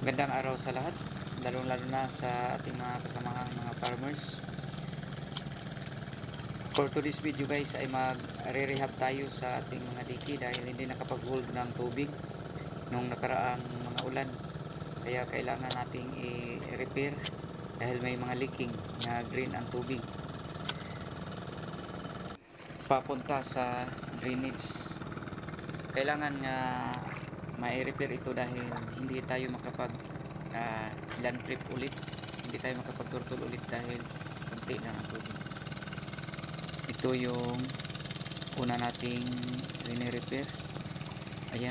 Magandang araw sa lahat, lalo na sa ating mga kasamahang mga farmers. For today's video guys ay mag-re-rehab tayo sa ating mga diki dahil hindi nakapag-hold ng tubig nung nakaraang mga ulan. Kaya kailangan nating i-repair dahil may mga leaking na drain ang tubig papunta sa drainage. Kailangan nga ma-repair ito dahil hindi tayo makapag land trip ulit, hindi tayo makapag-turtle ulit dahil konti lang ang tubig. Ito yung una nating rini-repair. Ayan,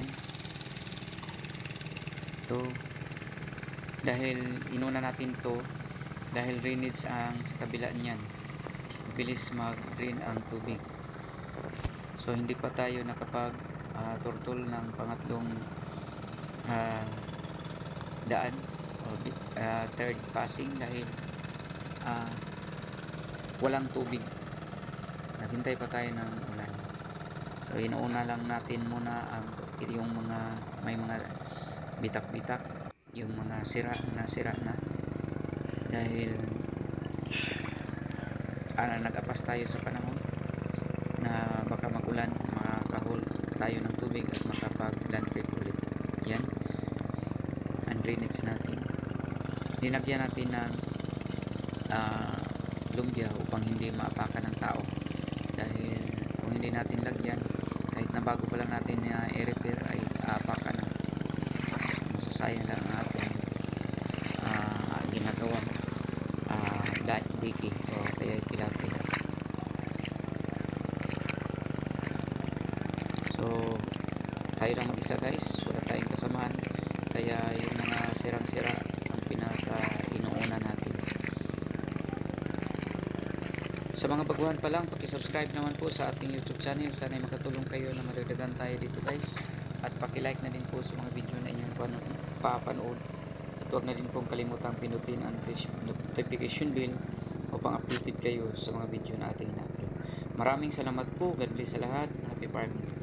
ito dahil inuna natin to dahil drainage ang sa kabila niyan, bilis mag-drain ang tubig. So hindi pa tayo nakapag turtle ng pangatlong daan o third passing dahil walang tubig, naghintay pa tayo ng ulan. So inuuna lang natin muna ang yung mga may mga bitak-bitak, yung mga sira na dahil nag-apas tayo sa panahon na baka magulan, makaka-hold tayo ng tubig at makapag-land trip ulit. Yan ang drainage natin. Linagyan natin ng lumbia upang hindi maapakan ng tao, dahil kung hindi natin lagyan, kahit na bago pa lang natin i-repair ay aapakan na. Masasayang lang ang ating ginagawang diki o kaya tilapia. So tayo lang mag-isa guys, wala tayong kasamahan, kaya yung mga sirang-sira ang pinaka-inuuna natin. Sa mga baguhan pa lang, paki-subscribe naman po sa ating YouTube channel. Sana makatulong kayo na maragdagan tayo dito guys, at paki-like na din po sa mga video na inyong papanood, at huwag na din pong kalimutang pinutin ang notification bell upang updated kayo sa mga video na ating in-upload. Maraming salamat po. God bless sa lahat. Happy farming.